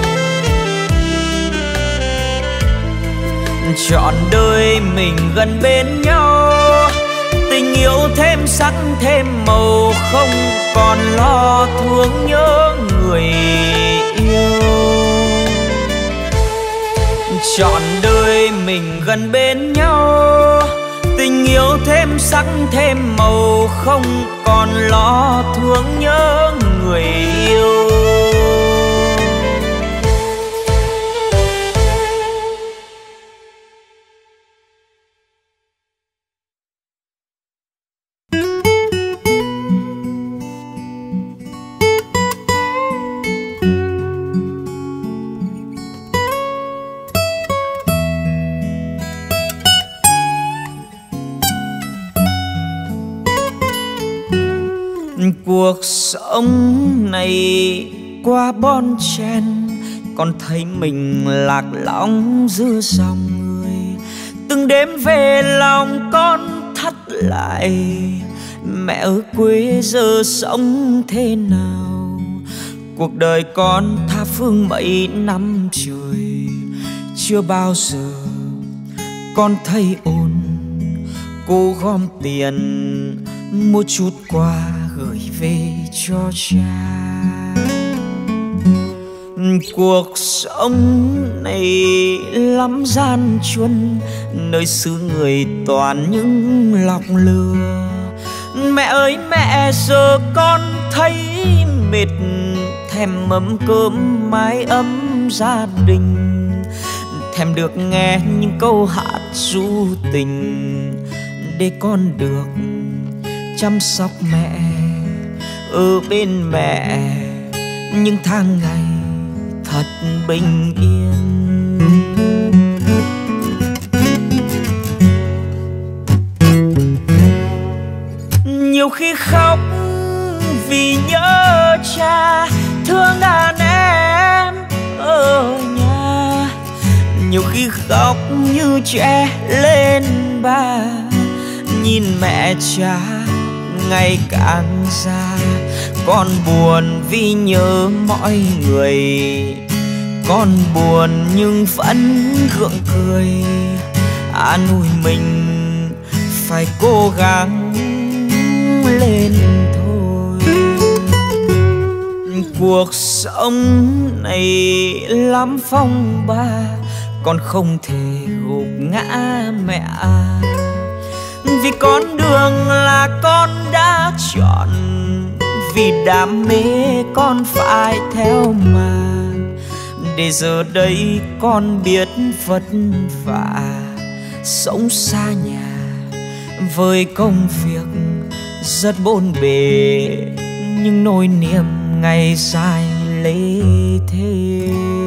Trọn đời mình gần bên nhau, tình yêu thêm sắc thêm màu, không còn lo thương nhớ người yêu. Trọn đời mình gần bên nhau, tình yêu thêm sắc thêm màu, không còn lo thương nhớ người yêu. Cuộc sống này qua bon chen, con thấy mình lạc lõng giữa dòng người. Từng đêm về lòng con thắt lại, mẹ ở quê giờ sống thế nào? Cuộc đời con tha phương mấy năm trời, chưa bao giờ con thấy ổn. Cô gom tiền mua chút quà gửi về cho cha. Cuộc sống này lắm gian truân, nơi xứ người toàn những lọc lừa. Mẹ ơi mẹ giờ con thấy mệt, thèm mâm cơm mái ấm gia đình, thèm được nghe những câu hát ru tình, để con được chăm sóc mẹ ở bên mẹ những tháng ngày thật bình yên. Nhiều khi khóc vì nhớ cha thương đàn em ở nhà, nhiều khi khóc như trẻ lên ba, nhìn mẹ cha ngày càng già. Con buồn vì nhớ mọi người, con buồn nhưng vẫn gượng cười an ủi mình phải cố gắng lên thôi. Cuộc sống này lắm phong ba, con không thể gục ngã mẹ à. Vì con đường là con đã chọn, vì đam mê con phải theo mà. Để giờ đây con biết vất vả, sống xa nhà với công việc rất bộn bề, nhưng nỗi niềm ngày dài lê thế.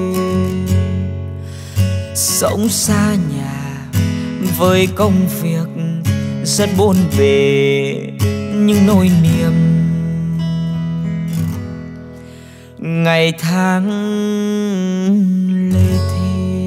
Sống xa nhà với công việc rất bộn bề, nhưng nỗi niềm ngày tháng lê thế.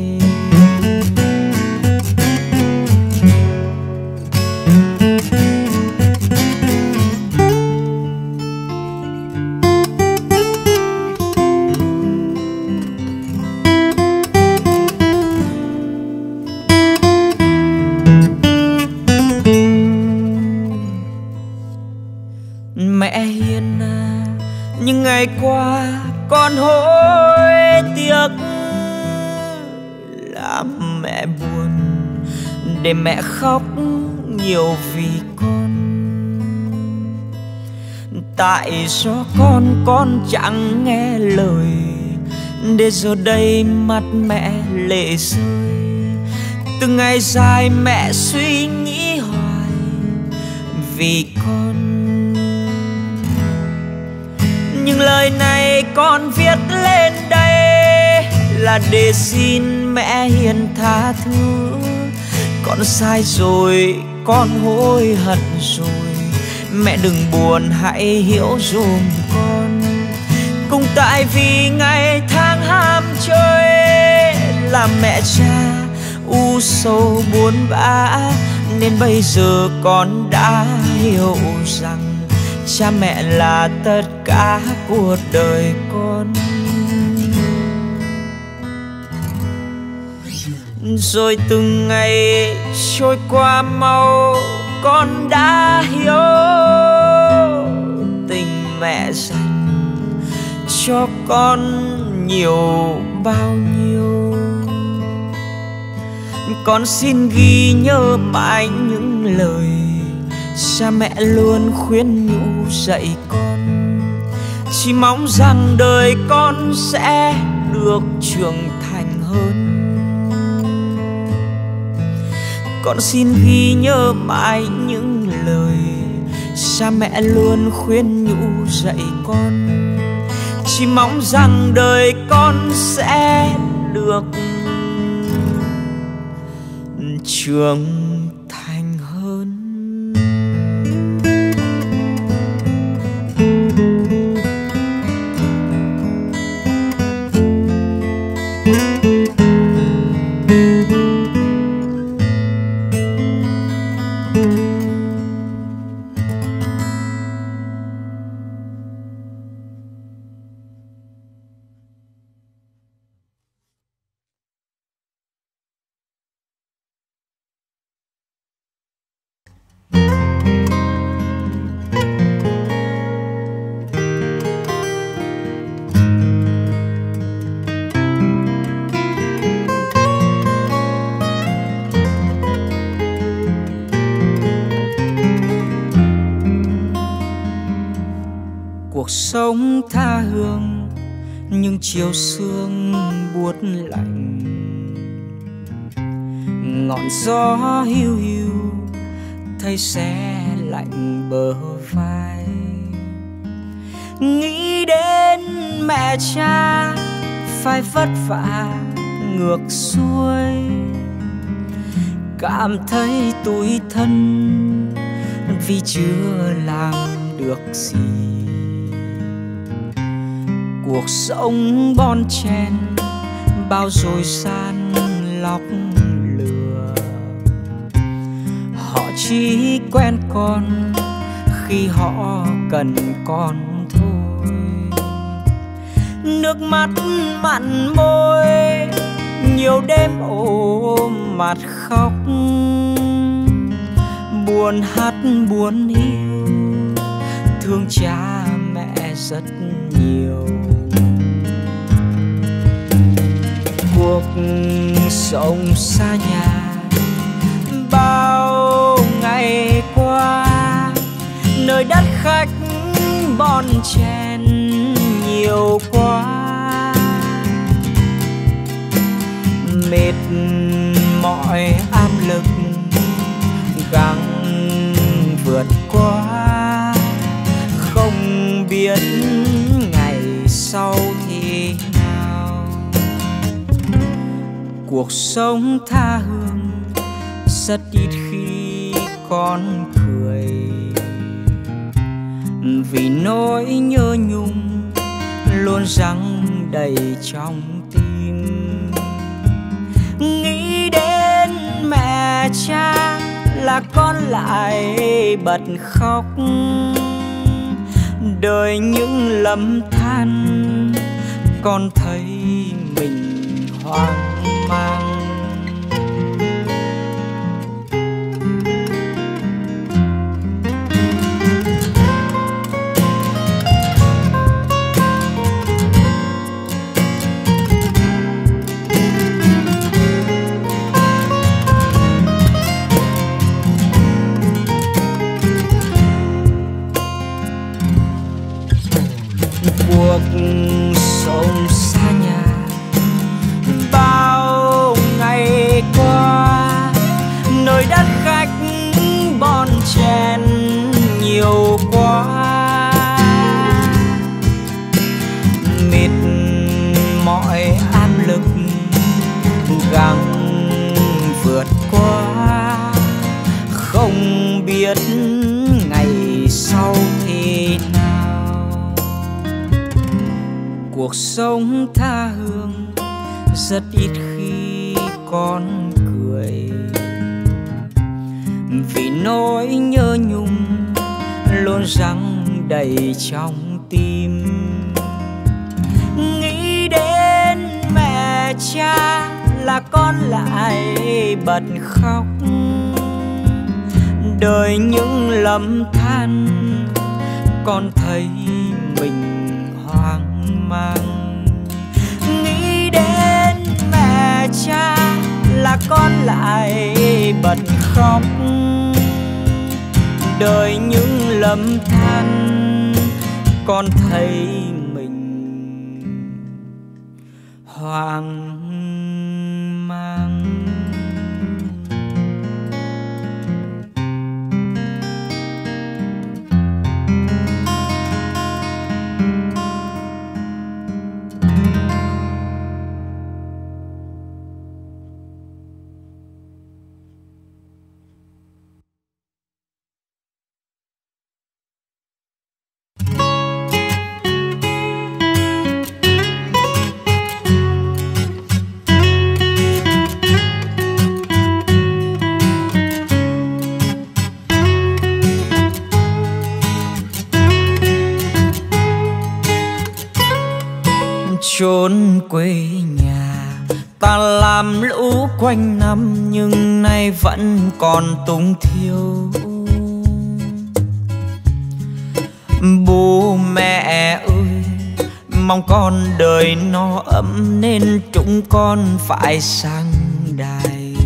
Mẹ hiền à, những ngày qua con hối tiếc, làm mẹ buồn để mẹ khóc nhiều vì con. Tại do con chẳng nghe lời, để giờ đây mắt mẹ lệ rơi. Từng ngày dài mẹ suy nghĩ hoài vì con. Nhưng lời này con viết lên đây là để xin mẹ hiền tha thứ. Con sai rồi, con hối hận rồi, mẹ đừng buồn hãy hiểu dùm con. Cũng tại vì ngày tháng ham chơi làm mẹ cha u sầu buồn bã, nên bây giờ con đã hiểu rằng cha mẹ là tất cả cuộc đời con. Rồi từng ngày trôi qua mau, con đã hiểu tình mẹ dành cho con nhiều bao nhiêu. Con xin ghi nhớ mãi những lời cha mẹ luôn khuyên nhủ dạy con. Chỉ mong rằng đời con sẽ được trưởng thành hơn. Con xin ghi nhớ mãi những lời cha mẹ luôn khuyên nhủ dạy con. Chỉ mong rằng đời con sẽ được trưởng thành hơn. Cuộc sống tha hương nhưng chiều sương buốt lạnh, ngọn gió hiu hiu thấy se lạnh bờ vai. nghĩ đến mẹ cha phải vất vả ngược xuôi, cảm thấy tủi thân vì chưa làm được gì. Cuộc sống bon chen bao rồi san lọc lừa, họ chỉ quen con khi họ cần con thôi. Nước mắt mặn môi, nhiều đêm ôm mặt khóc, buồn hát buồn yêu, thương cha mẹ rất nhiều. Cuộc sống xa nhà bao ngày qua, nơi đất khách bon chen nhiều quá, mệt mỏi áp lực gắng vượt qua, không biết ngày sau thì nào. Cuộc sống tha hương rất ít khi con cười, vì nỗi nhớ nhung luôn giăng đầy trong tim. Nghĩ đến mẹ cha là con lại bật khóc, đời những lầm than con thấy mình hoang mang. Cuộc sống xa nhà bao ngày qua, nơi đất khách bon chen nhiều quá, mệt mỏi áp lực gắng vượt qua, không biết ngày sau thế nào. Cuộc sống tha hương rất ít khi con cười, vì nỗi nhớ nhung luôn giăng đầy trong tim. Nghĩ đến mẹ cha là con lại bật khóc, đời những lầm than con thấy mình hoang mang. Nghĩ đến mẹ cha là con lại bật khóc, đời những lầm than con thấy mình hoang mang. Chốn quê nhà ta làm lũ quanh năm, nhưng nay vẫn còn tung thiêu. Bố mẹ ơi, mong con đời no ấm nên chúng con phải sang đài.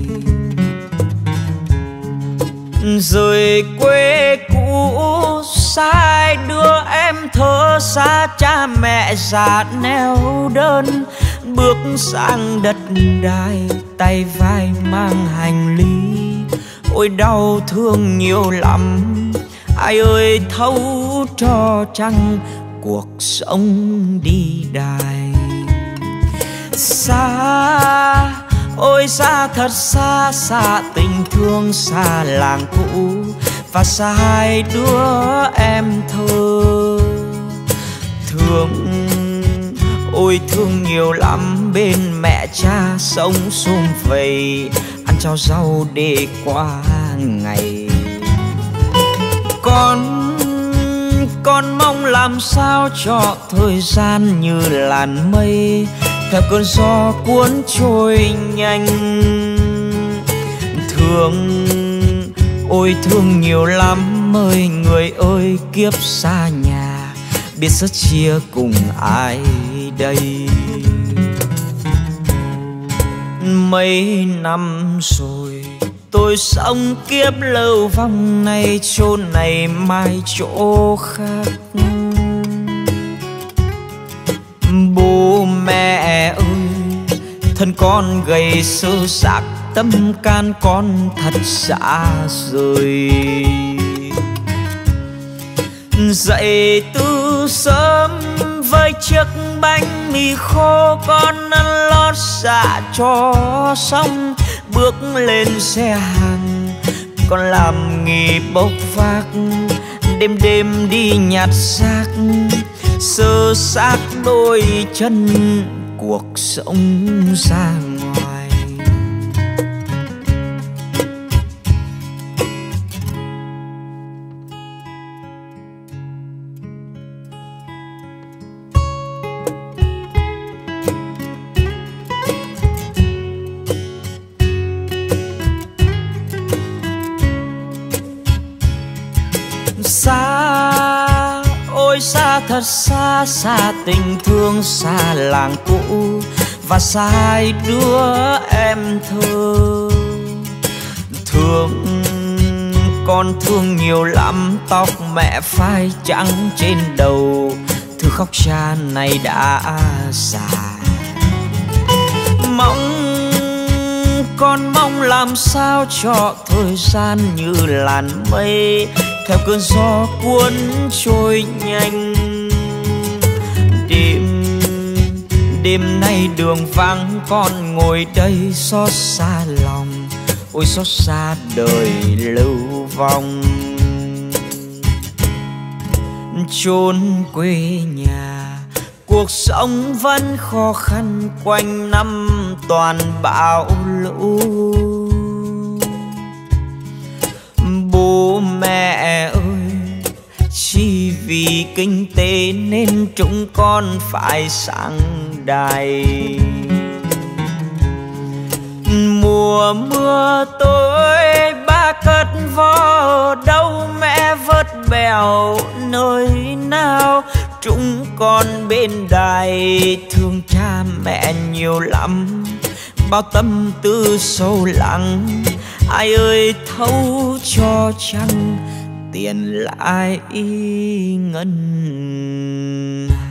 Rời quê cũ sai đưa em thơ xa, cha mẹ già neo đơn bước sang đất đai, tay vai mang hành lý. Ôi đau thương nhiều lắm, ai ơi thấu cho chăng cuộc sống đi đài. Xa, ôi xa thật xa, xa tình thương, xa làng cũ và xa hai đứa em thơ. Thương, ôi thương nhiều lắm, bên mẹ cha sống sum vầy, ăn cháo rau để qua ngày. Con mong làm sao cho thời gian như làn mây theo cơn gió cuốn trôi nhanh. Thương, ôi thương nhiều lắm ơi người ơi, kiếp xa nhà biết rất chia cùng ai đây. Mấy năm rồi tôi sống kiếp lâu vòng này, chỗ này mai chỗ khác. Bố mẹ ơi, thân con gầy sơ xác, tâm can con thật xa rời. Dậy từ sớm với chiếc bánh mì khô, con ăn lót dạ cho xong, bước lên xe hàng con làm nghề bốc vác, đêm đêm đi nhặt rác, sơ xác đôi chân cuộc sống ra ngoài. Xa, ôi xa thật xa, xa tình thương, xa làng cũ và xa hai đứa em thơ. Thương, con thương nhiều lắm, tóc mẹ phai trắng trên đầu, thư khóc cha này đã già. Con mong làm sao cho thời gian như làn mây theo cơn gió cuốn trôi nhanh. Đêm nay đường vắng, con ngồi đây xót xa lòng, ôi xót xa đời lưu vong. Chốn quê nhà cuộc sống vẫn khó khăn, quanh năm toàn bão lũ. Bố mẹ ơi, chỉ vì kinh tế nên chúng con phải sang đài. Mùa mưa tối ba cất vó, đâu mẹ vớt bèo nơi nào. Chúng con bên đài thương cha mẹ nhiều lắm, bao tâm tư sâu lắng. Ai ơi thấu cho chăng tiền lãi ngân